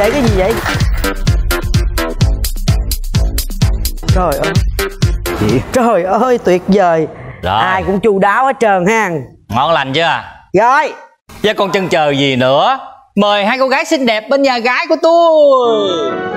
vậy? Cái gì vậy? Trời ơi. Trời ơi tuyệt vời. Rồi. Ai cũng chu đáo hết trơn ha. Ngon lành chưa? Rồi. Chứ còn chần chờ gì nữa. Mời hai cô gái xinh đẹp bên nhà gái của tôi.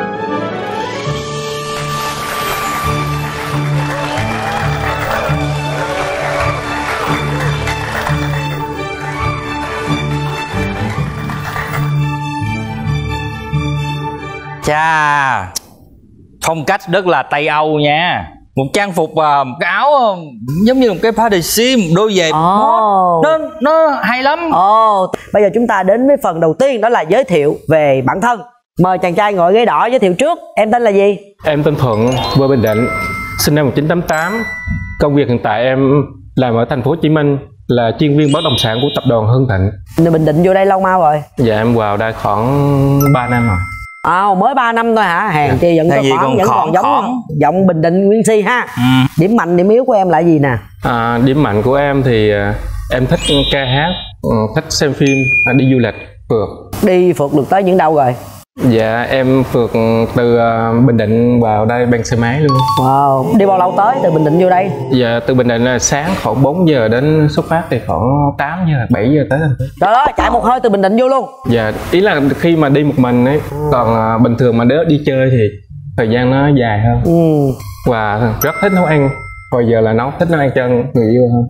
Chà, phong cách rất là Tây Âu nha. Một trang phục, một cái áo giống như một cái party một đôi giày. Nó hay lắm. Bây giờ chúng ta đến với phần đầu tiên, đó là giới thiệu về bản thân. Mời chàng trai ngồi ghế đỏ giới thiệu trước. Em tên là gì? Em tên Thuận, quê Bình Định, sinh năm 1988. Công việc hiện tại em làm ở thành phố Hồ Chí Minh, là chuyên viên bất động sản của tập đoàn Hưng Thịnh. Bình Định vô đây lâu mau rồi? Dạ em vào đây khoảng 3 năm rồi. Mới 3 năm thôi hả? Hèn chi vẫn còn giống giọng Bình Định Nguyên Si ha. Điểm mạnh điểm yếu của em là gì nè? Điểm mạnh của em thì em thích ca hát, thích xem phim, đi du lịch, phượt. Đi phượt được tới những đâu rồi? Dạ em phượt từ Bình Định vào đây bằng xe máy luôn. Wow. Đi bao lâu tới từ Bình Định vô đây? Dạ từ Bình Định là sáng khoảng 4 giờ đến xuất phát thì khoảng 8 giờ 7 giờ tới thành phố. Trời ơi, chạy một hơi từ Bình Định vô luôn. Dạ ý là khi mà đi một mình ấy, còn bình thường mà đi chơi thì thời gian nó dài hơn. Và rất thích nấu ăn. Hồi giờ là thích nấu ăn cho người yêu hơn.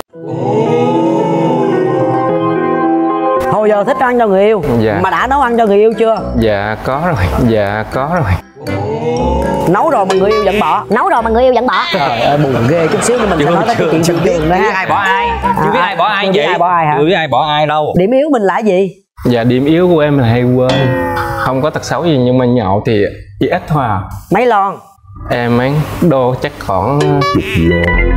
Hồi giờ thích ăn cho người yêu. Dạ. Mà đã nấu ăn cho người yêu chưa? Dạ có rồi. Dạ có rồi. Nấu rồi mà người yêu vẫn bỏ. Nấu rồi mà người yêu vẫn bỏ. Trời ơi buồn ghê. Chút xíu nữa mình sẽ nói tới cái chuyện trường trường đó ha. Ai bỏ ai? Chưa biết ai bỏ ai vậy? Chưa biết ai bỏ ai hả? Chưa biết ai bỏ ai đâu. Điểm yếu mình là gì? Dạ điểm yếu của em là hay quên. Không có tật xấu gì nhưng mà nhậu thì chỉ ít thôi à. Mấy lon? Em ấy đô chắc khoảng 10 lon.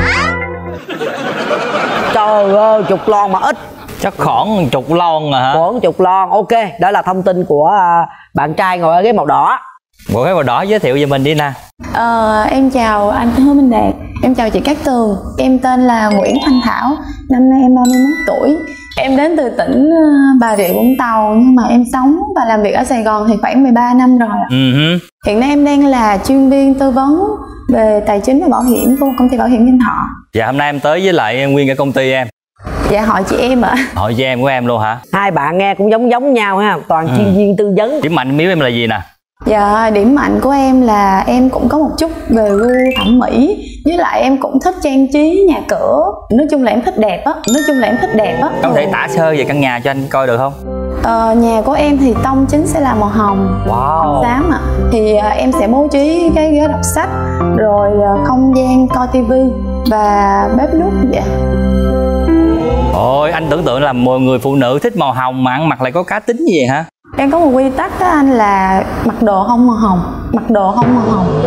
Trời ơi 10 lon mà ít. Chắc khoảng 10 lon à hả? Khoảng 10 lon. Ok, đó là thông tin của bạn trai ngồi ở ghế màu đỏ. Ngồi ghế màu đỏ giới thiệu về mình đi nè. Em chào anh Hứa Minh Đạt. Em chào chị Cát Tường. Em tên là Nguyễn Thanh Thảo. Năm nay em 31 tuổi. Em đến từ tỉnh Bà Rịa Vũng Tàu, nhưng mà em sống và làm việc ở Sài Gòn thì khoảng 13 năm rồi. Hiện nay em đang là chuyên viên tư vấn về tài chính và bảo hiểm của một công ty bảo hiểm Nhân Thọ. Dạ hôm nay em tới với lại nguyên cả công ty em. Dạ hỏi chị em ạ. Hỏi chị em của em luôn hả? Hai bạn nghe cũng giống nhau ha. Toàn chuyên viên tư vấn. Điểm mạnh yếu em là gì nè? Dạ điểm mạnh của em là em cũng có một chút về gu thẩm mỹ, với lại em cũng thích trang trí nhà cửa. Nói chung là em thích đẹp á. Có thể tả sơ về căn nhà cho anh coi được không? Nhà của em thì tông chính sẽ là màu hồng. Wow. Xám ạ. Thì em sẽ bố trí cái ghế đọc sách, rồi không gian coi tivi và bếp núc vậy. Ôi anh tưởng tượng là mọi người phụ nữ thích màu hồng mà ăn mặc lại có cá tính gì vậy hả? Em có một quy tắc đó anh, là mặc đồ không màu hồng. Mặc đồ không màu hồng.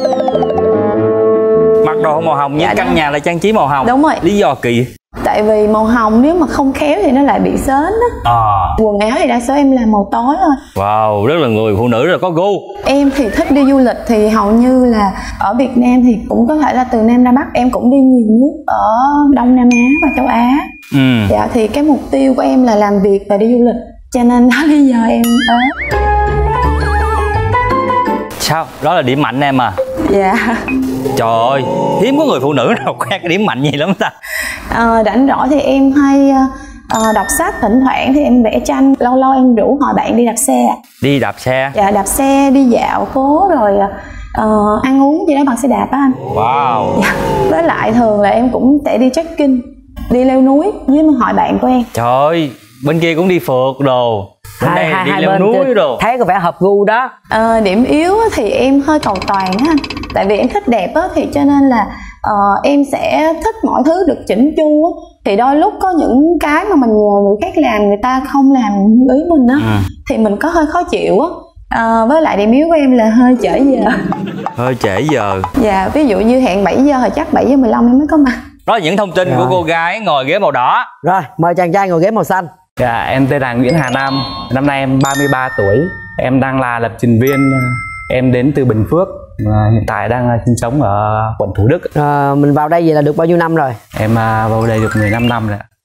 Mặc đồ không màu hồng nhưng Dạ, căn nhà lại trang trí màu hồng. Đúng rồi. Lý do kỳ. Tại vì màu hồng nếu mà không khéo thì nó lại bị sến á. Quần áo thì đa số em làm màu tối thôi. Wow, rất là người phụ nữ rất là có gu. Em thì thích đi du lịch, thì hầu như là ở Việt Nam thì cũng có thể là từ Nam ra Bắc. Em cũng đi nhiều nước ở Đông Nam Á và châu Á. Dạ thì cái mục tiêu của em là làm việc và đi du lịch, cho nên đó lý do em tới. Sao? Đó là điểm mạnh em à? Dạ. Trời ơi, hiếm có người phụ nữ nào khoe cái điểm mạnh gì lắm ta. Rảnh rỗi thì em hay đọc sách, thỉnh thoảng thì em vẽ tranh, lâu lâu em rủ họ bạn đi đạp xe. Đi đạp xe? Dạ đạp xe, đi dạo phố rồi ăn uống gì đó bằng xe đạp á anh. Wow. Dạ. Với lại thường là em cũng sẽ đi trekking, đi leo núi với hội bạn của em. Trời ơi, bên kia cũng đi phượt đồ, bên đây đi leo núi đồ. Thấy có vẻ hợp gu đó. Điểm yếu thì em hơi cầu toàn á anh. Tại vì em thích đẹp á, thì cho nên là em sẽ thích mọi thứ được chỉnh chu á. Thì đôi lúc có những cái mà mình nhờ người khác làm, người ta không làm như ý mình á, thì mình có hơi khó chịu á. Với lại điểm yếu của em là hơi trễ giờ. Hơi trễ giờ. Dạ, ví dụ như hẹn 7 giờ thì chắc 7 giờ 15 em mới có mặt. Đó là những thông tin của cô gái ngồi ghế màu đỏ. Rồi, mời chàng trai ngồi ghế màu xanh. Dạ em tên là Nguyễn Hà Nam. Năm nay em 33 tuổi. Em đang là lập trình viên. Em đến từ Bình Phước. Hiện tại đang sinh sống ở quận Thủ Đức. Mình vào đây vậy là được bao nhiêu năm rồi? Em vào đây được 15 năm rồi.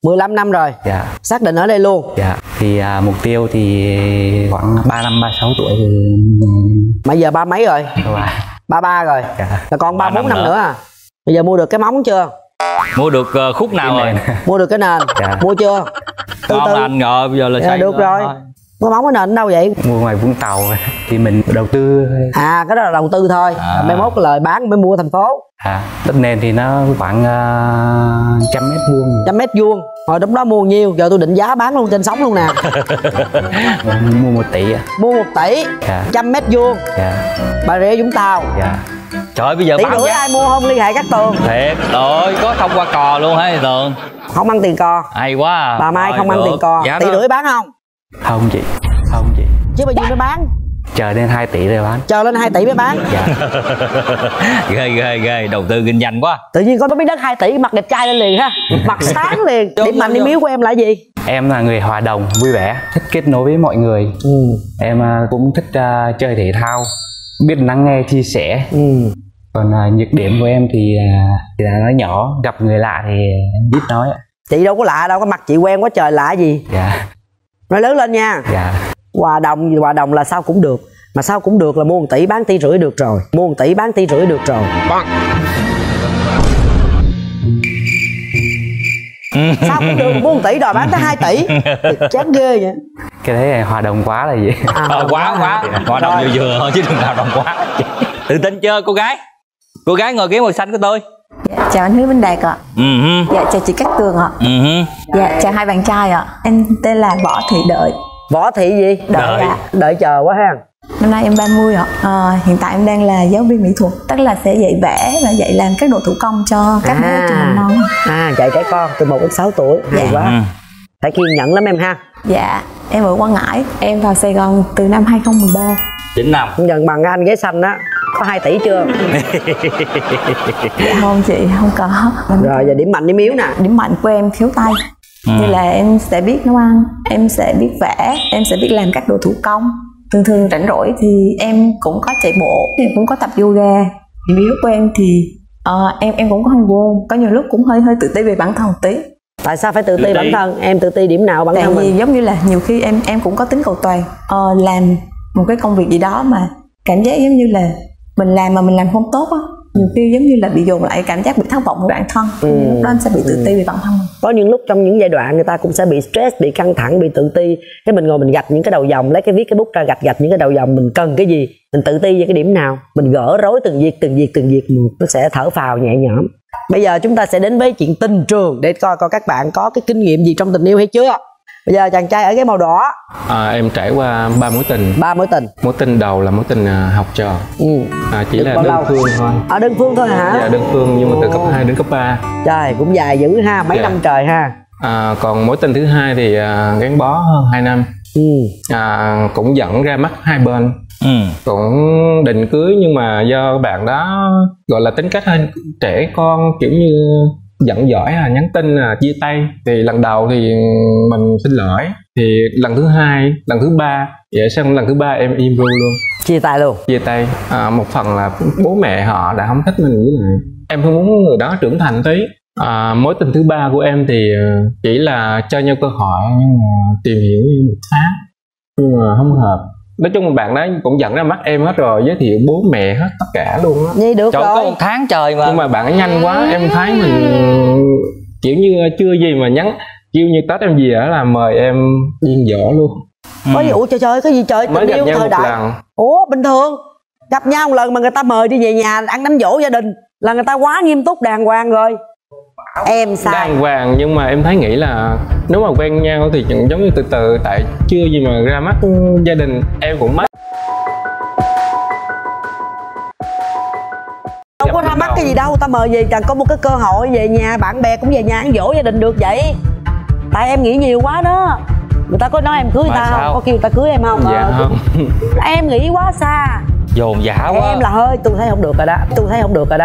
15 năm rồi. Dạ. Xác định ở đây luôn. Dạ. Thì mục tiêu thì khoảng 35-36 tuổi thì mà giờ ba mấy rồi? 33 rồi. Dạ. Là còn 3-4 năm nữa à? Bây giờ mua được cái móng chưa? Mua được khúc nào rồi? Mua được cái nền. Dạ. Mua chưa? Từ Còn từ anh rồi bây giờ là xây được rồi. thôi. Mua móng cái nền đâu vậy? Mua ngoài Vũng Tàu thì mình đầu tư thôi. À cái đó là đầu tư thôi. Mai mốt lời bán mới mua thành phố. Đất nền thì nó khoảng 100 mét vuông. 100 mét vuông. Hồi lúc đó mua nhiêu? Giờ tôi định giá bán luôn trên sóng luôn nè. Mua 1 tỷ. Mua 1 tỷ. Dạ. 100 mét vuông. Dạ. Bà Rịa Vũng Tàu. Dạ. Trời ơi bây giờ tỷ bán rưỡi giá ai mua không liên hệ Cát Tường. thiệt rồi, có thông qua cò luôn hả Tường? Không ăn tiền cò. Hay quá à. Bà Mai Rồi, không ăn được. tiền cò. Giá Tỷ đó. rưỡi bán không? Không chị. Không chị. Chứ bao nhiêu mới bán? Chờ đến 2 tỷ rồi bán. Chờ lên 2 tỷ mới bán. Dạ. ghê đầu tư kinh doanh quá. Tự nhiên có miếng đất 2 tỷ mặt đẹp trai lên liền ha. Mặt sáng liền. Điểm mạnh điểm yếu của em là gì? Em là người hòa đồng, vui vẻ, thích kết nối với mọi người. Em cũng thích chơi thể thao, biết lắng nghe, chia sẻ. Còn nhược điểm của em thì là nói nhỏ, gặp người lạ thì em biết nói. Chị đâu có lạ đâu, có mặt chị quen quá trời lạ gì. Dạ. Nói lớn lên nha. Dạ. Hòa đồng là sao cũng được. Mà sao cũng được là mua 1 tỷ bán 1,5 tỷ được rồi. Mua 1 tỷ bán 1,5 tỷ được rồi. Sao cũng được, mua 1 tỷ đòi bán tới 2 tỷ. Chán ghê vậy. Cái đấy là hòa đồng quá là gì? Quá hòa đồng vừa thôi chứ đừng hòa đồng quá. Tự tin chưa cô gái? Cô gái ngồi ghế màu xanh của tôi. Dạ, chào anh Hứa Minh Đạt ạ. Dạ chào chị Cát Tường ạ. Dạ chào hai bạn trai ạ. Em tên là Võ Thị Đợi. Võ Thị gì? Đợi ạ. Đợi chờ quá ha. Năm nay em 30 ạ. Hiện tại em đang là giáo viên mỹ thuật, tức là sẽ dạy vẽ và dạy làm các đồ thủ công cho các bé trường mầm non. Dạy trẻ con từ 1 đến 6 tuổi. Hay quá. Phải kiên nhẫn lắm em ha. Dạ, em ở Quảng Ngãi. Em vào Sài Gòn từ năm 2013. 9 năm. Nhận bằng anh ghế xanh á. Có 2 tỷ chưa? Dạ không chị, không có. Rồi giờ điểm mạnh điểm yếu nè. Điểm mạnh của em khéo tay. Như là em sẽ biết nấu ăn, em sẽ biết vẽ, em sẽ biết làm các đồ thủ công. Thường rảnh rỗi thì em cũng có chạy bộ, em cũng có tập yoga. Điểm yếu của em thì em cũng có hay quên, có nhiều lúc cũng hơi tự ti về bản thân một tí. Tại sao phải tự ti bản thân? Em tự ti điểm nào bản thân mình? Tại vì giống như là nhiều khi em cũng có tính cầu toàn. Làm một cái công việc gì đó mà cảm giác giống như là mình làm mà mình làm không tốt á, nhiều khi giống như là bị dồn lại, cảm giác bị thất vọng với bản thân. Lúc đó anh sẽ bị tự ti về bản thân mình. Có những lúc trong những giai đoạn người ta cũng sẽ bị stress, bị căng thẳng, bị tự ti. Cái mình ngồi mình gạch những cái đầu dòng, lấy cái viết cái bút ra gạch những cái đầu dòng, mình cần cái gì, mình tự ti về cái điểm nào, mình gỡ rối từng việc một, nó sẽ thở phào nhẹ nhõm. Bây giờ chúng ta sẽ đến với chuyện tình trường để coi các bạn có cái kinh nghiệm gì trong tình yêu hay chưa. Bây giờ chàng trai ở cái màu đỏ. Em trải qua 3 mối tình. 3 mối tình. Mối tình đầu là mối tình học trò. Chỉ là đơn phương thôi. Đơn phương thôi hả? Dạ đơn phương, nhưng mà từ cấp 2 đến cấp 3. Trời cũng dài dữ ha, mấy năm trời ha. Còn mối tình thứ hai thì gắn bó hơn 2 năm. Cũng dẫn ra mắt hai bên. Cũng định cưới, nhưng mà do bạn đó gọi là tính cách hơi trẻ con, kiểu như giận dỗi, nhắn tin chia tay. Thì lần đầu thì mình xin lỗi, thì lần thứ hai, lần thứ ba, vậy xong lần thứ ba em im ru luôn, chia tay luôn. Chia tay. Một phần là bố mẹ họ đã không thích mình, với lại em không muốn người đó trưởng thành tí. Mối tình thứ ba của em thì chỉ là cho nhau cơ hội, nhưng mà tìm hiểu một tháng nhưng mà không hợp. Nói chung là bạn đó cũng dẫn ra mắt em hết rồi, giới thiệu bố mẹ hết tất cả luôn á. Vậy được trời, rồi. có 1 tháng trời mà. Nhưng mà bạn ấy nhanh quá, em thấy mình kiểu như chưa gì mà nhắn kêu như Tết em gì ở là mời em điên dỗ luôn. Có gì? Ủa trời cái gì trời, mới tình gặp yêu nhau thời một đại. lần. Ủa bình thường gặp nhau một lần mà người ta mời đi về nhà ăn đám giỗ gia đình là người ta quá nghiêm túc đàng hoàng rồi. Em sai. Đàng hoàng, nhưng mà em thấy nghĩ là nếu mà quen nhau thì giống như từ từ, tại chưa gì mà ra mắt gia đình em cũng mất. Đâu có ra mắt cái gì đâu, ta mời về cần có một cái cơ hội về nhà, bạn bè cũng về nhà ăn giỗ gia đình được vậy. Tại em nghĩ nhiều quá đó. Người ta có nói em cưới ta không? Có kêu người ta cưới em không? Dạ không. Em nghĩ quá xa, dồn dã quá. Em là hơi, tôi thấy không được rồi đó. Tôi thấy không được rồi đó.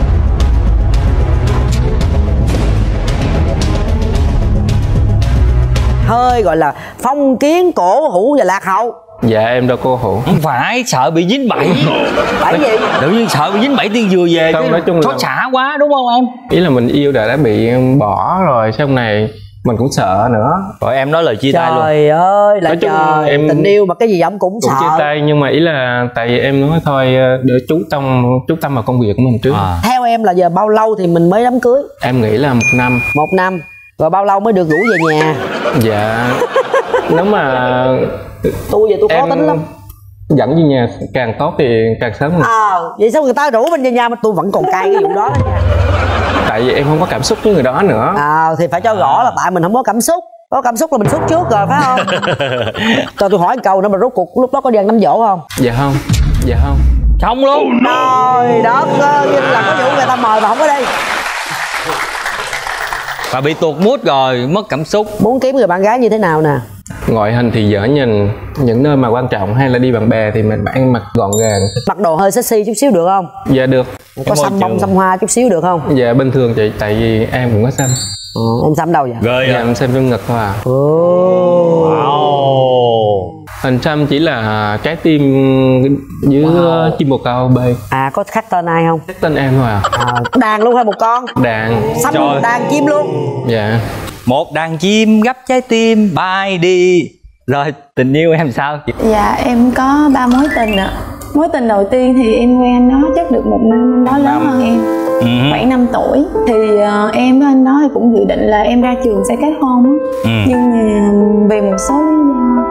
Hơi gọi là phong kiến, cổ hủ và lạc hậu. Dạ em đâu cô hủ. Không phải, sợ bị dính bẫy. Bẫy gì? Tự nhiên sợ bị dính bẫy tiên dừa về. Không, nói chung là xót xả quá đúng không em? Ý là mình yêu đã bị bỏ rồi, sau này mình cũng sợ nữa. Rồi em nói lời chia tay luôn. Trời ơi là trời, em tình yêu mà cái gì ông cũng sợ. chia tay, nhưng mà ý là tại vì em nói thôi để chú tâm vào công việc của mình trước. Theo em là giờ bao lâu thì mình mới đám cưới? Em nghĩ là 1 năm. 1 năm. Rồi bao lâu mới được rủ về nhà? Dạ nếu mà tôi khó tính lắm, dẫn về nhà càng tốt thì càng sớm. Vậy sao người ta rủ mình về nhà mà tôi vẫn còn cay cái vụ đó đó nha. Tại vì em không có cảm xúc với người đó nữa. Thì phải cho rõ là tại mình không có cảm xúc. Có cảm xúc là mình xúc trước rồi phải không? Cho tôi hỏi một câu nữa, mà rốt cuộc lúc đó có đi ăn đám dỗ không? Dạ không. Không luôn. Trời đất ơi, là có vụ người ta mời mà không có đi. Và bị tuột mood rồi, mất cảm xúc. Muốn kiếm người bạn gái như thế nào nè? Ngoại hình thì dễ nhìn, những nơi mà quan trọng hay là đi bạn bè thì mình ăn mặc gọn gàng. Mặc đồ hơi sexy chút xíu được không? Dạ được. Có xăm bông xăm hoa chút xíu được không? Dạ bình thường chị, tại vì em cũng có xăm. Em xăm đâu vậy? Ghê. Dạ em xăm trong ngực thôi à. Hình xăm chỉ là trái tim với chim bồ câu bay. Có khắc tên ai không? Khắc tên em thôi à. Đàn luôn hay một con? Đàn. Xăm đàn chim luôn. Dạ. Một đàn chim gấp trái tim bay đi. Rồi tình yêu em sao? Dạ em có 3 mối tình ạ. Mối tình đầu tiên thì em quen anh đó chắc được 1 năm, anh đó lớn hơn em khoảng 5 tuổi. Thì em với anh đó thì cũng dự định là em ra trường sẽ kết hôn á. Nhưng mà vì một số lý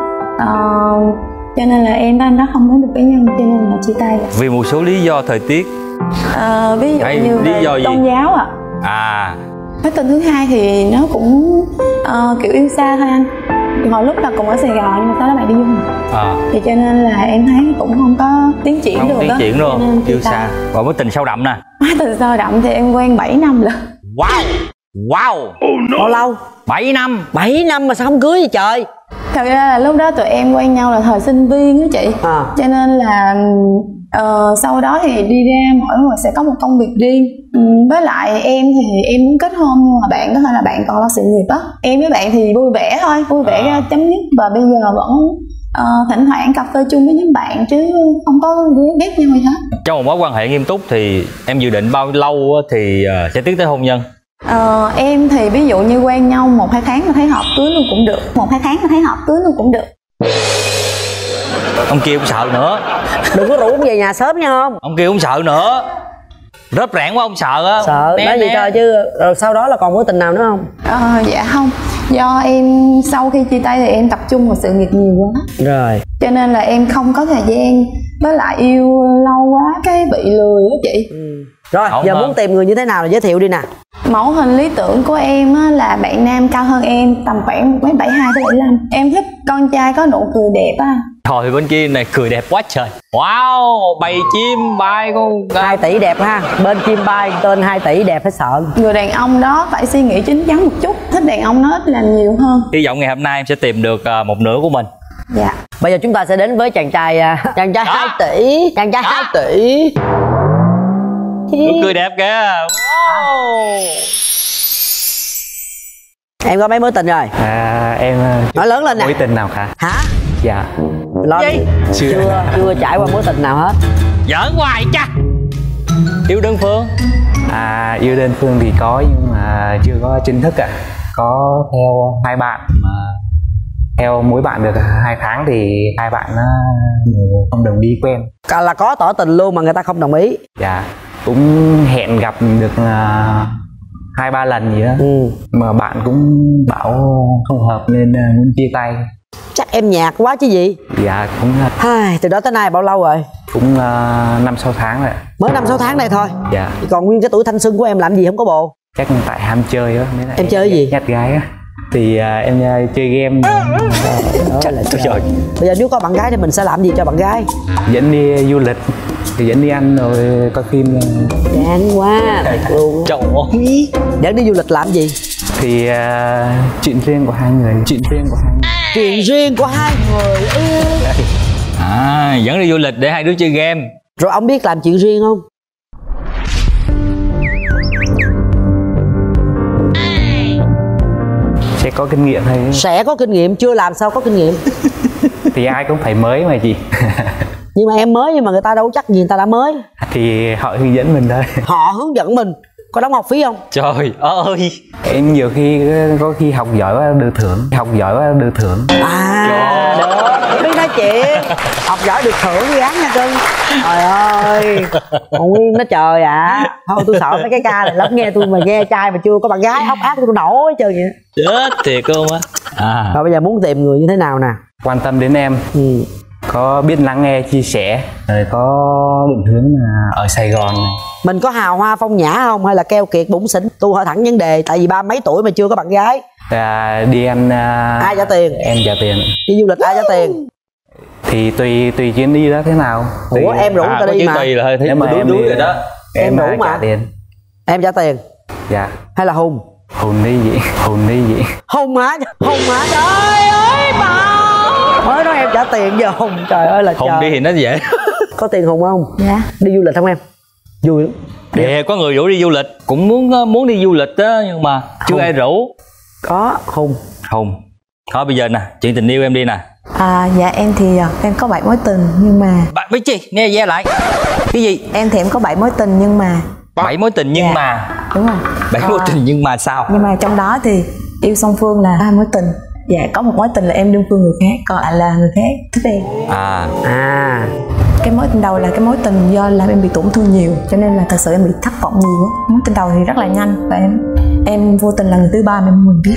do cho nên là em với anh đó không đến được với nhau, cho nên là chia tay. Vì một số lý do thời tiết. Ví dụ như lý do gì? tôn giáo ạ. Mối tình thứ hai thì nó cũng kiểu yêu xa thôi anh. Hồi lúc là cùng ở Sài Gòn nhưng mà sau đó bạn đi du lịch. Thì cho nên là em thấy cũng không có tiến triển được. Không tiến triển luôn, yêu xa. Còn mối tình sâu đậm nè. Mối tình sâu đậm thì em quen 7 năm rồi. Wow. Bao lâu? 7 năm. 7 năm mà sao không cưới vậy trời? Thật ra là lúc đó tụi em quen nhau là thời sinh viên á chị. Cho nên là sau đó thì đi ra mỗi người sẽ có một công việc riêng. Với lại em thì em muốn kết hôn nhưng mà bạn có thể là bạn còn lo sự nghiệp á. Em với bạn thì vui vẻ thôi, vui vẻ ra chấm dứt. Và bây giờ vẫn thỉnh thoảng cà phê chung với những bạn chứ không có ghét nhau gì hết. Trong một mối quan hệ nghiêm túc thì em dự định bao lâu thì sẽ tiến tới hôn nhân? Em thì ví dụ như quen nhau 1-2 tháng mà thấy hợp cưới luôn cũng được. 1-2 tháng mà thấy hợp cưới luôn cũng được. Ông kia cũng sợ nữa. Đừng có rủ ông về nhà sớm nha không? Ông kia cũng sợ nữa. Rớp rẽn quá ông sợ á. Sợ, nói gì coi chứ. Rồi sau đó là còn mối tình nào nữa không? Dạ không. Do em sau khi chia tay thì em tập trung vào sự nghiệp nhiều quá. Rồi. Cho nên là em không có thời gian. Với lại yêu lâu quá cái bị lười á chị. Rồi, giờ muốn tìm người như thế nào là giới thiệu đi nè. Mẫu hình lý tưởng của em á, là bạn nam cao hơn em tầm khoảng 1m72 tới 75. Em thích con trai có nụ cười đẹp á. Thôi bên kia này cười đẹp quá trời. Wow, bầy chim bay con 2 tỷ đẹp ha. Bên chim bay tên 2 tỷ đẹp phải sợ. Người đàn ông đó phải suy nghĩ chín chắn một chút. Thích đàn ông nó ít làm nhiều hơn. Hy vọng ngày hôm nay em sẽ tìm được một nửa của mình. Dạ. Bây giờ chúng ta sẽ đến với chàng trai 2 tỷ. Chàng trai 2 tỷ. Nụ cười đẹp kìa. Wow. Em có mấy mối tình rồi? Em nói lớn lên nè. Mối tình nào cả? Hả? Dạ. Lên. Chưa trải qua mối tình nào hết. Giỡn hoài cha. Yêu đơn phương? Yêu đơn phương thì có nhưng mà chưa có chính thức ạ. Có theo 2 bạn mà theo mỗi bạn được 2 tháng thì 2 bạn nó không đồng ý quen. Là có tỏ tình luôn mà người ta không đồng ý. Dạ. Cũng hẹn gặp được 2-3 lần gì đó. Mà bạn cũng bảo không hợp nên muốn chia tay. Chắc em nhạt quá chứ gì. Dạ cũng từ đó tới nay bao lâu rồi? Cũng 5-6 tháng rồi. Mới 5-6 tháng đây thôi? Dạ. Còn nguyên cái tuổi thanh xuân của em làm gì không có bồ? Chắc tại ham chơi đó. Em chơi gì? Nhát gái á. Thì em chơi game. Trời. Bây giờ nếu có bạn gái thì mình sẽ làm gì cho bạn gái? Dẫn đi du lịch, thì dẫn đi ăn rồi coi phim. Chán quá thiệt luôn. Trời ơi. Dẫn đi du lịch làm gì? Thì chuyện riêng của hai người. Chuyện riêng của hai người. Chuyện riêng của hai người. Dẫn đi du lịch để hai đứa chơi game. Rồi ông biết làm chuyện riêng không? Sẽ có kinh nghiệm thôi. Sẽ có kinh nghiệm, chưa làm sao có kinh nghiệm. Thì ai cũng phải mới mà chị. Nhưng mà em mới nhưng mà người ta đâu chắc gì người ta đã mới. Thì họ hướng dẫn mình thôi. Họ hướng dẫn mình. Có đóng học phí không? Trời ơi, em nhiều khi có khi học giỏi quá được thưởng, học giỏi quá được thưởng. Được, biết nói chuyện. Học giỏi được thưởng gán nha cưng. Trời ơi, còn Nguyên nó trời ạ. Thôi tôi sợ mấy cái ca này lắm, nghe tôi mà nghe trai mà chưa có bạn gái ốc ác tôi nổ hết trơn vậy. chết thiệt luôn á. Rồi bây giờ muốn tìm người như thế nào nè? Quan tâm đến em, có biết lắng nghe chia sẻ, rồi có định hướng là ở Sài Gòn này. Mình có hào hoa phong nhã không hay là keo kiệt bủn xỉn? Tôi hỏi thẳng vấn đề, tại vì 30 mấy tuổi mà chưa có bạn gái. Đi ăn ai trả tiền? Em trả tiền. Đi du lịch ai trả tiền? Thì tùy chuyến đi đó thế nào. Ủa em rủ người ta đi mà. Tùy là hơi thấy Nếu mà em đuối đi rồi đó. Em rủ mà. trả tiền. Em trả tiền Dạ. hay là Hùng? Hùng đi vậy. Hùng hả? Trời ơi bà mới nói em trả tiền giờ Hùng, trời ơi là Hùng trời. đi thì nó dễ. Có tiền Hùng không? Dạ. Đi du lịch không em? Vui lắm. Dạ, có người rủ đi du lịch, cũng muốn đi du lịch á, nhưng mà chưa ai rủ. Có Hùng. Thôi bây giờ nè, chuyện tình yêu em đi nè. Dạ em thì em có 7 mối tình nhưng mà Biết chi? Nghe ve lại. Cái gì? em thì em có 7 mối tình nhưng mà 7 mối tình nhưng mà. đúng rồi. 7 mối tình nhưng mà sao? Nhưng mà trong đó thì yêu song phương là 2 mối tình. Dạ, có một mối tình là em đương phương người khác, còn lại là người khác thích em. Cái mối tình đầu là cái mối tình do làm em bị tổn thương nhiều, cho nên là thật sự em bị thất vọng nhiều á. Mối tình đầu thì rất là nhanh và em vô tình là người thứ ba mà em mình biết.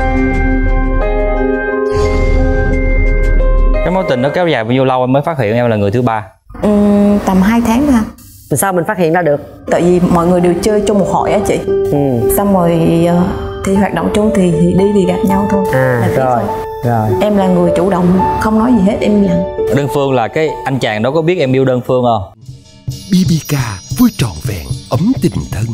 Cái mối tình nó kéo dài bao nhiêu lâu em mới phát hiện em là người thứ ba? Tầm 2 tháng thôi. Thì sao mình phát hiện ra được? Tại vì mọi người đều chơi chung một hội á chị. Xong rồi thì hoạt động chung thì đi thì gặp nhau thôi. Rồi. Em là người chủ động, không nói gì hết, em làm. Đơn phương là cái anh chàng đó có biết em yêu đơn phương không? BBK vui trọn vẹn ấm tình thân.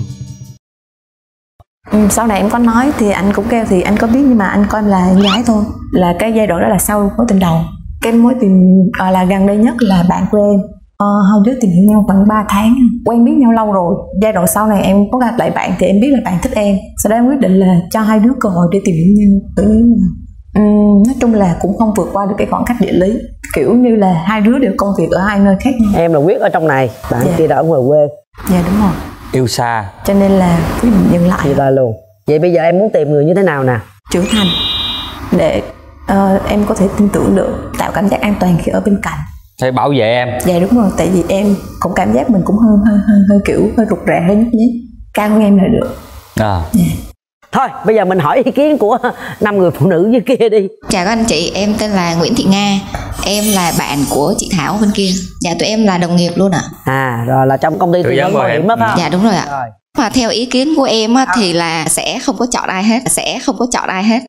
Sau này em có nói thì anh cũng kêu thì anh có biết, nhưng mà anh coi em là em gái thôi. Là cái giai đoạn đó là sau mối tình đầu. Cái mối tình là gần đây nhất là bạn của em. Hai đứa tìm hiểu nhau khoảng 3 tháng, quen biết nhau lâu rồi. Giai đoạn sau này em có gặp lại bạn thì em biết là bạn thích em. Sau đó em quyết định là cho hai đứa cơ hội để tìm hiểu nhau. Tự nhiên nói chung là cũng không vượt qua được cái khoảng cách địa lý, kiểu như là hai đứa đều công việc ở hai nơi khác nhau. Em là Quyết ở trong này, bạn kia đã ở ngoài quê. Dạ đúng rồi. Yêu xa. Cho nên là quyết định dừng lại. Chia tay luôn. Vậy bây giờ em muốn tìm người như thế nào nè? Trưởng thành, để em có thể tin tưởng được, tạo cảm giác an toàn khi ở bên cạnh. Phải bảo vệ em. Dạ đúng rồi, tại vì em cũng cảm giác mình cũng hơi kiểu hơi rụt rè hơi nhút nhát. Cao hơn em là được. Thôi bây giờ mình hỏi ý kiến của 5 người phụ nữ dưới kia đi. Chào các anh chị, em tên là Nguyễn Thị Nga. Em là bạn của chị Thảo bên kia. Dạ tụi em là đồng nghiệp luôn ạ. Rồi là trong công ty tư vấn bảo hiểm đó phải không? Dạ đúng rồi ạ. Mà theo ý kiến của em á, thì là sẽ không có chọn ai hết.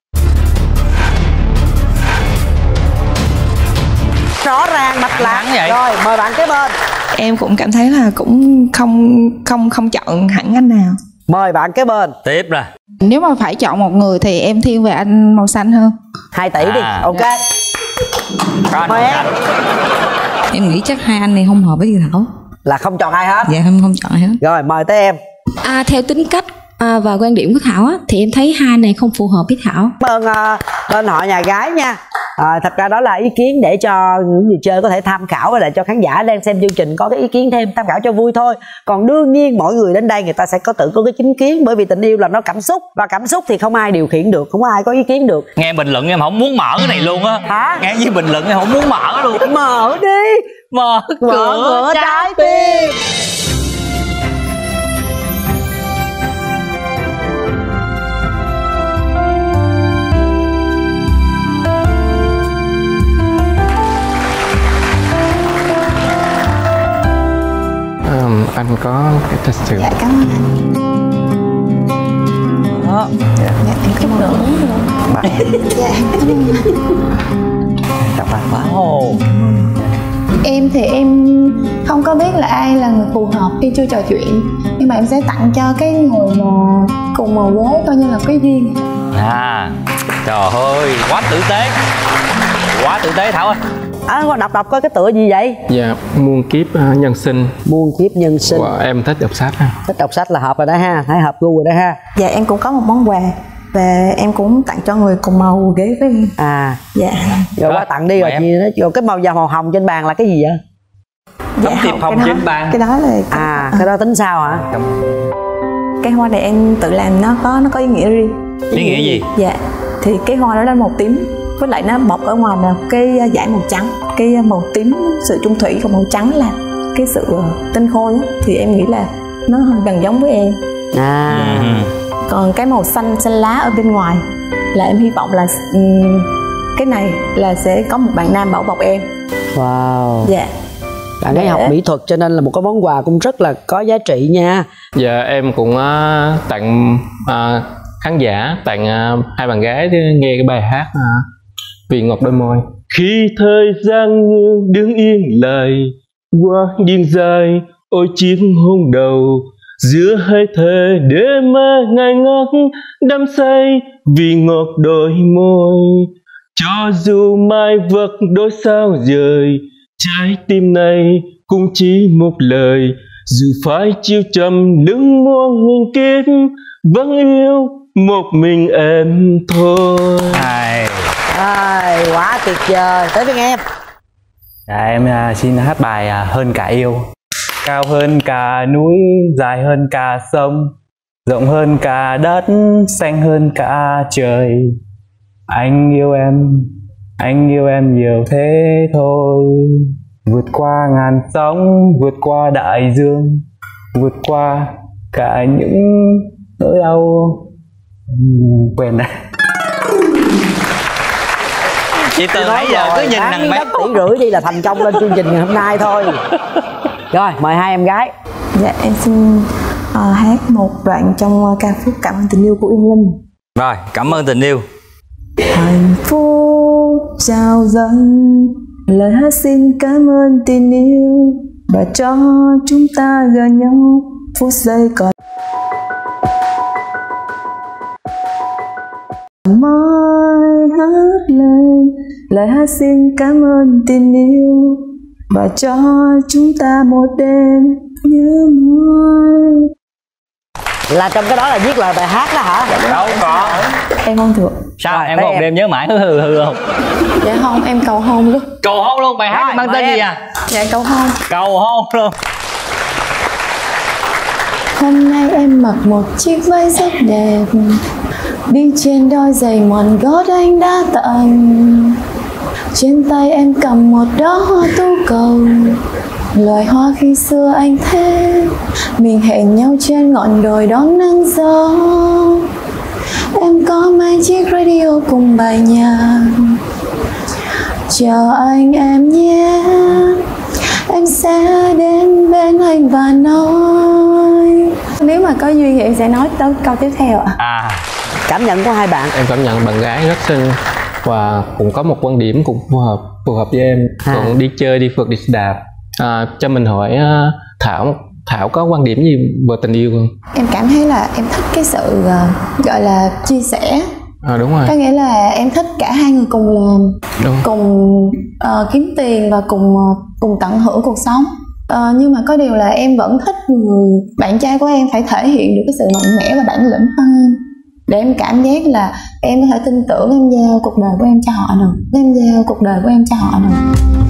Rõ ràng mạch lạc. Rồi mời bạn kế bên. Em cũng cảm thấy là cũng không chọn hẳn anh nào. Mời bạn kế bên. Tiếp nè. Nếu mà phải chọn một người thì em thiên về anh màu xanh hơn. 2 tỷ đi. Ok. Mời em. Em nghĩ chắc hai anh này không hợp với chị Thảo. Là không chọn ai hết. Dạ em không chọn ai hết. Rồi mời tới em. Theo tính cách và quan điểm của Thảo á, thì em thấy hai này không phù hợp với Thảo. Cảm ơn bên họ nhà gái nha. Thật ra đó là ý kiến để cho những người chơi có thể tham khảo, và lại cho khán giả đang xem chương trình có cái ý kiến thêm, tham khảo cho vui thôi. Còn đương nhiên mỗi người đến đây người ta sẽ có tự có cái chính kiến, bởi vì tình yêu là nó cảm xúc, và cảm xúc thì không ai điều khiển được, không ai có ý kiến được. Nghe bình luận em không muốn mở cái này luôn á. Hả? Nghe như bình luận em không muốn mở luôn. Mở đi. Mở cửa trái tim. Anh có cái thật sự. Dạ cảm ơn anh. Dạ em cảm ơn. Dạ em thì em không có biết là ai là người phù hợp khi chưa trò chuyện, nhưng mà em sẽ tặng cho cái người mà cùng màu ghế coi như là cái duyên. Trời ơi, quá tử tế Thảo ơi. Đọc coi cái tựa gì vậy? Dạ, muôn kiếp nhân sinh. Muôn kiếp nhân sinh. Em thích đọc sách ha. Thích đọc sách là hợp rồi đó ha, thấy hợp gu rồi đó ha. Dạ em cũng có một món quà và em cũng tặng cho người cùng màu ghế với em. Dạ. Rồi qua tặng đi rồi chị nói. Rồi cái màu hồng trên bàn là cái gì vậy? Tấm thiệp hồng trên bàn. Cái đó là cái đó tính sao hả? Cây hoa này em tự làm nó có ý nghĩa riêng. Ý nghĩa gì? Dạ, thì cái hoa đó là màu tím, với lại nó bọc ở ngoài là cái dải màu trắng. Cái màu tím sự chung thủy, còn màu trắng là cái sự tinh khôi á, thì em nghĩ là nó gần giống với em. Còn cái màu xanh lá ở bên ngoài là em hy vọng là cái này là sẽ có một bạn nam bảo bọc em. Wow. Dạ. Bạn ấy học mỹ thuật cho nên là một cái món quà cũng rất là có giá trị nha. Dạ em cũng tặng khán giả, tặng hai bạn gái nghe cái bài hát Vì Ngọt Đôi Môi. Khi thời gian như đứng yên lại qua điên dài, ôi chiếc hôn đầu giữa hai thể để mơ ngày ngất đắm say vì ngọt đôi môi. Cho dù mai vật đôi sao rời, trái tim này cũng chỉ một lời, dù phải chịu trầm lưng muôn nghìn kiếp vẫn yêu một mình em thôi. Quá tuyệt vời. Tới với em. Dạ, em xin hát bài Hơn Cả Yêu. Cao hơn cả núi, dài hơn cả sông, rộng hơn cả đất, xanh hơn cả trời. Anh yêu em nhiều thế thôi. Vượt qua ngàn sóng, vượt qua đại dương, vượt qua cả những nỗi đau. Quên đấy. Chị từ nãy giờ cứ nhìn thằng mấy 1,5 tỷ đi là thành công lên chương trình ngày hôm nay thôi. Rồi, mời hai em gái. Dạ, em xin hát một đoạn trong ca khúc Cảm Ơn Tình Yêu của Yên Linh. Rồi, Cảm Ơn Tình Yêu. Hạnh phúc trao dâng, lời hát xin cảm ơn tình yêu và cho chúng ta gần nhau phút giây còn. Mai hát lên, lời hát xin cảm ơn tình yêu và cho chúng ta một đêm như mơ. Là trong cái đó là viết lời bài hát đó hả? Đâu có. Em không được. Sao rồi, em có một đêm nhớ mãi hư không? Dạ không, em cầu hôn luôn. Cầu hôn luôn, bài hát mang tên gì à? Dạ cầu hôn. Cầu hôn luôn. Hôm nay em mặc một chiếc váy rất đẹp, đi trên đôi giày mòn gót anh đã tặng. Trên tay em cầm một đóa hoa tu cầu, loài hoa khi xưa anh thế. Mình hẹn nhau trên ngọn đồi đón nắng gió. Em có mấy chiếc radio cùng bài nhạc. Chờ anh em nhé, em sẽ đến bên anh và nói. Nếu mà có duyên thì em sẽ nói tới câu tiếp theo ạ. Cảm nhận của hai bạn. Em cảm nhận bạn gái rất xinh và cũng có một quan điểm cũng phù hợp với em. Cũng đi chơi, đi phượt, đi xe đạp. Cho mình hỏi Thảo có quan điểm gì về tình yêu không? Em cảm thấy là em thích cái sự gọi là chia sẻ. Đúng rồi. Có nghĩa là em thích cả hai người cùng làm, cùng kiếm tiền và cùng tận hưởng cuộc sống. Nhưng mà có điều là em vẫn thích người bạn trai của em phải thể hiện được cái sự mạnh mẽ và bản lĩnh hơn em, để em cảm giác là em có thể tin tưởng em giao cuộc đời của em cho họ được. Em giao cuộc đời của em cho họ được.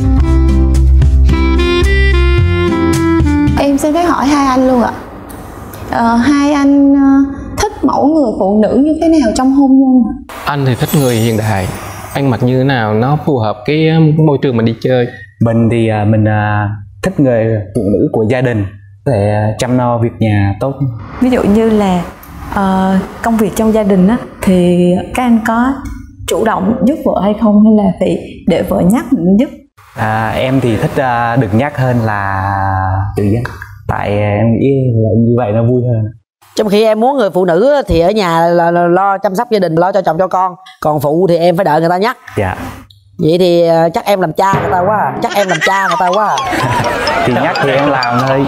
Em xin phép hỏi hai anh luôn ạ. Hai anh thích mẫu người phụ nữ như thế nào trong hôn nhân? Anh thì thích người hiện đại, ăn mặc như thế nào nó phù hợp cái môi trường mình đi chơi. Mình thì mình thích người phụ nữ của gia đình, có thể chăm lo việc nhà tốt. Ví dụ như là công việc trong gia đình á, thì các anh có chủ động giúp vợ hay không, hay là phải để vợ nhắc mình giúp? Em thì thích được nhắc hơn là tự nhắc, tại em nghĩ là như vậy nó vui hơn. Trong khi em muốn người phụ nữ thì ở nhà là lo chăm sóc gia đình, lo cho chồng cho con, còn phụ thì em phải đợi người ta nhắc. Dạ. Vậy thì chắc em làm cha người ta quá à. Thì nhắc thì em làm thôi.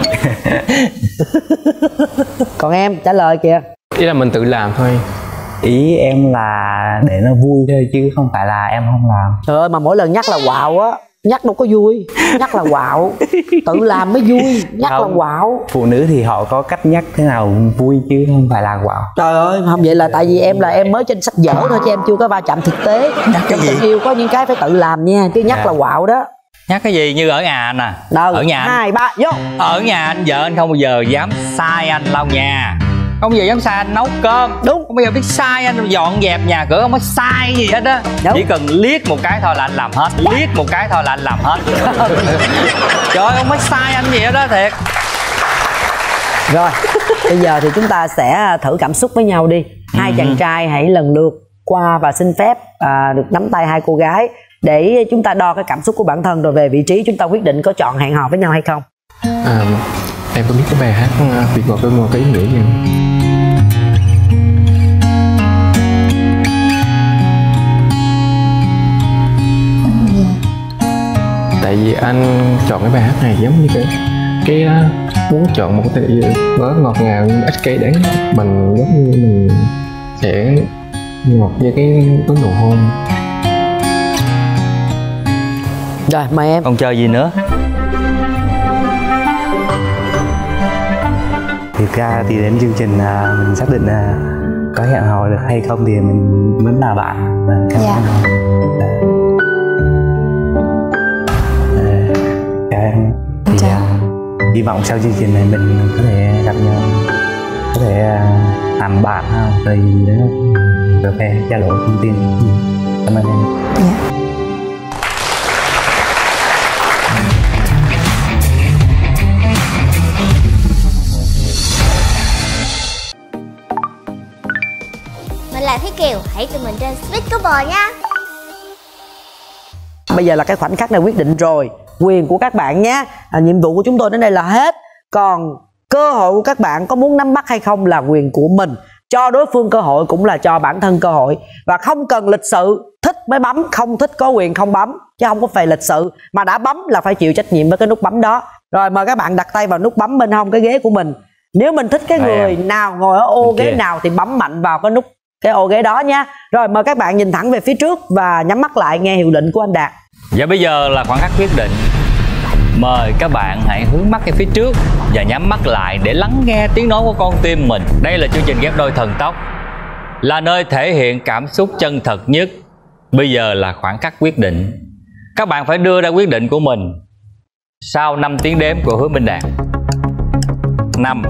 Còn em trả lời kìa. Ý là mình tự làm thôi. Ý em là để nó vui thôi chứ không phải là em không làm. Trời ơi, mà mỗi lần nhắc là quạo á. Nhắc đâu có vui, nhắc là quạo. Tự làm mới vui, nhắc không, là quạo. Phụ nữ thì họ có cách nhắc thế nào vui chứ không phải là quạo. Trời ơi, không, vậy là tại vì em là em mới trên sách vở thôi, chứ em chưa có va chạm thực tế. Trong tình yêu có những cái phải tự làm nha, chứ nhắc là quạo đó. Nhắc cái gì? Như ở nhà anh Đâu? Ở nhà 2, 3, vô. Ở nhà anh, vợ anh không bao giờ dám sai anh lau nhà. Không bao giờ dám sai anh nấu cơm. Đúng. Không bao giờ biết sai anh dọn dẹp nhà cửa, không có sai gì hết á. Chỉ cần liếc một cái thôi là anh làm hết. Liếc một cái thôi là anh làm hết. Trời ơi, không có sai anh gì hết đó, thiệt. Rồi, bây giờ thì chúng ta sẽ thử cảm xúc với nhau đi. Hai chàng trai hãy lần lượt qua và xin phép được nắm tay hai cô gái để chúng ta đo cái cảm xúc của bản thân, rồi về vị trí chúng ta quyết định có chọn hẹn hò với nhau hay không. Em có biết cái bài hát Việc Ngọt Đôi Môi có ý nghĩa gì không? Tại vì anh chọn cái bài hát này giống như cái muốn chọn một cái tình yêu nó ngọt ngào nhưng ít cay đắng. Mình giống như mình sẽ ngọt với cái nụ hôn. Rồi, mời em. Còn chờ gì nữa? Thực ra thì đến chương trình mình xác định có hẹn hò được hay không thì mình vẫn là bạn. Dạ. Chào em. Thì hy vọng sau chương trình này mình có thể gặp nhau, có thể làm bạn không? Rồi gì đó cà phê trao đổi thông tin. Cảm ơn em. Dạ. Mình là Thúy Kiều, hãy tìm mình trên Sweet Couple nha. Bây giờ là cái khoảnh khắc này quyết định rồi, quyền của các bạn nhé. Nhiệm vụ của chúng tôi đến đây là hết. Còn cơ hội của các bạn có muốn nắm bắt hay không là quyền của mình. Cho đối phương cơ hội cũng là cho bản thân cơ hội. Và không cần lịch sự, thích mới bấm, không thích có quyền không bấm. Chứ không có phải lịch sự, mà đã bấm là phải chịu trách nhiệm với cái nút bấm đó. Rồi mời các bạn đặt tay vào nút bấm bên hông cái ghế của mình. Nếu mình thích cái người nào ngồi ở ô ghế nào thì bấm mạnh vào cái nút cái ô ghế đó nha. Rồi mời các bạn nhìn thẳng về phía trước và nhắm mắt lại nghe hiệu lệnh của anh Đạt. Và bây giờ là khoảnh khắc quyết định. Mời các bạn hãy hướng mắt về phía trước và nhắm mắt lại để lắng nghe tiếng nói của con tim mình. Đây là chương trình Ghép Đôi Thần Tốc, là nơi thể hiện cảm xúc chân thật nhất. Bây giờ là khoảnh khắc quyết định. Các bạn phải đưa ra quyết định của mình sau 5 tiếng đếm của Hứa Minh Đạt. 5.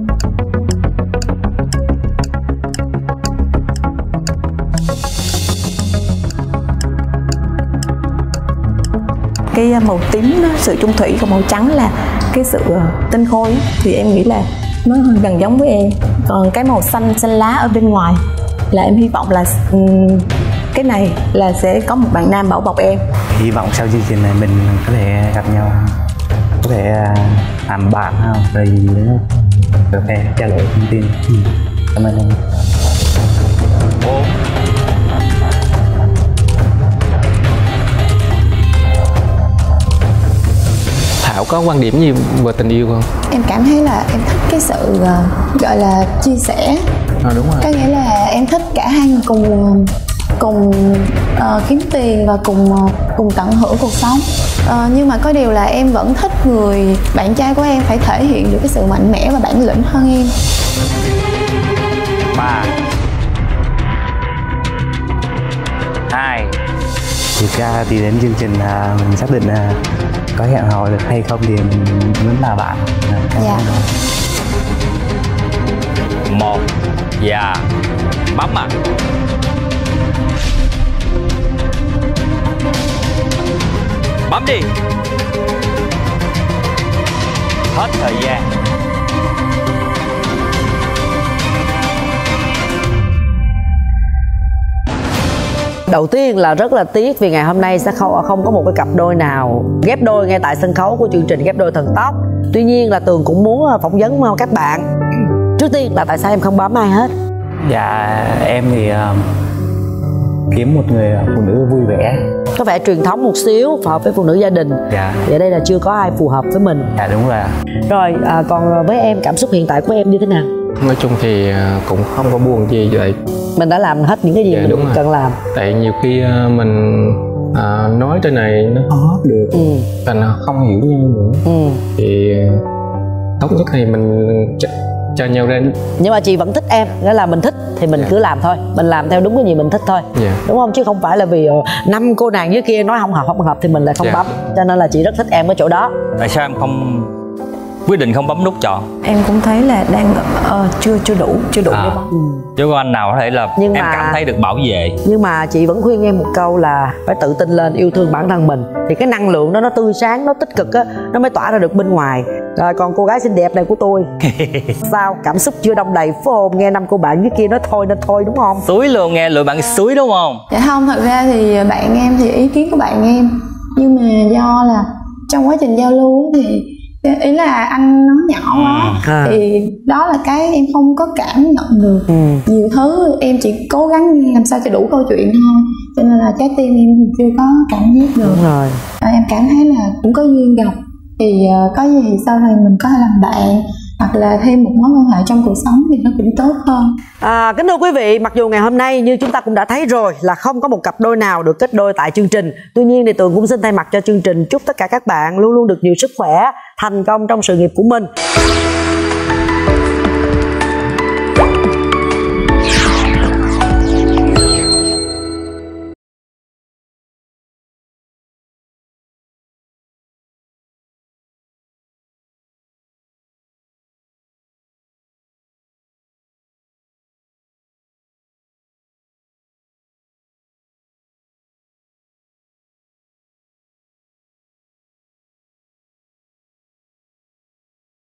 Cái màu tím đó, sự chung thủy, còn màu trắng là cái sự tinh khôi thì em nghĩ là nó gần giống với em. Còn cái màu xanh lá ở bên ngoài là em hy vọng là cái này là sẽ có một bạn nam bảo bọc em. Hy vọng sau chương trình này mình có thể gặp nhau, có thể làm bạn không? Rồi gì đó cà phê trao đổi thông tin. Cảm ơn em. 4. Thảo có quan điểm gì về tình yêu không? Em cảm thấy là em thích cái sự gọi là chia sẻ. Đúng rồi. Có nghĩa là em thích cả hai người cùng kiếm tiền và cùng tận hưởng cuộc sống. Nhưng mà có điều là em vẫn thích người bạn trai của em phải thể hiện được cái sự mạnh mẽ và bản lĩnh hơn em. 3. 2. Thực ra thì đến chương trình mình xác định có hẹn hò được hay không thì mình vẫn là bạn. Dạ. 1. Và bấm à. Bấm đi. Hết thời gian. Đầu tiên là rất là tiếc vì ngày hôm nay sẽ không có một cái cặp đôi nào ghép đôi ngay tại sân khấu của chương trình Ghép Đôi Thần Tốc. Tuy nhiên là Tường cũng muốn phỏng vấn các bạn. Trước tiên là tại sao em không bấm ai hết? Dạ em thì kiếm một người phụ nữ vui vẻ, có vẻ truyền thống một xíu, phù hợp với phụ nữ gia đình. Dạ. Thì ở đây là chưa có ai phù hợp với mình. Dạ đúng rồi. Rồi còn với em, cảm xúc hiện tại của em như thế nào? Nói chung thì cũng không có buồn gì vậy. Mình đã làm hết những cái gì mình cần làm. Tại nhiều khi mình nói trên này nó không hết được, thành không hiểu nhau nữa. Thì tốt nhất thì mình cho nhau ra. Nhưng mà chị vẫn thích em, nghĩa là mình thích thì mình cứ làm thôi, mình làm theo đúng cái gì mình thích thôi, đúng không? Chứ không phải là vì 5 cô nàng dưới kia nói không hợp thì mình lại không bấm. Cho nên là chị rất thích em ở chỗ đó. Tại sao em không quyết định không bấm nút chọn? Em cũng thấy là đang chưa đủ để bấm. Chứ có anh nào có thể là em cảm thấy được bảo vệ. Nhưng mà chị vẫn khuyên em một câu là phải tự tin lên, yêu thương bản thân mình, thì cái năng lượng đó nó tươi sáng, nó tích cực á, nó mới tỏa ra được bên ngoài. Rồi còn cô gái xinh đẹp này của tôi sao cảm xúc chưa đông đầy phải không? Nghe năm cô bạn dưới kia nói thôi nên thôi đúng không? Suối luôn, nghe lụi bạn suối đúng không? Dạ không, thật ra thì bạn em thì ý kiến của bạn em, nhưng mà do là trong quá trình giao lưu thì ý là anh nói nhỏ quá thì đó là cái em không có cảm nhận được nhiều thứ. Em chỉ cố gắng nghe làm sao cho đủ câu chuyện thôi, cho nên là trái tim em thì chưa có cảm giác được. Đúng rồi. Em cảm thấy là cũng có duyên gặp thì có gì thì sau này mình có thể làm bạn hoặc là thêm một mối quan hệ trong cuộc sống thì nó cũng tốt hơn. Kính thưa quý vị, mặc dù ngày hôm nay như chúng ta cũng đã thấy rồi là không có một cặp đôi nào được kết đôi tại chương trình, tuy nhiên thì Tường cũng xin thay mặt cho chương trình chúc tất cả các bạn luôn luôn được nhiều sức khỏe, thành công trong sự nghiệp của mình.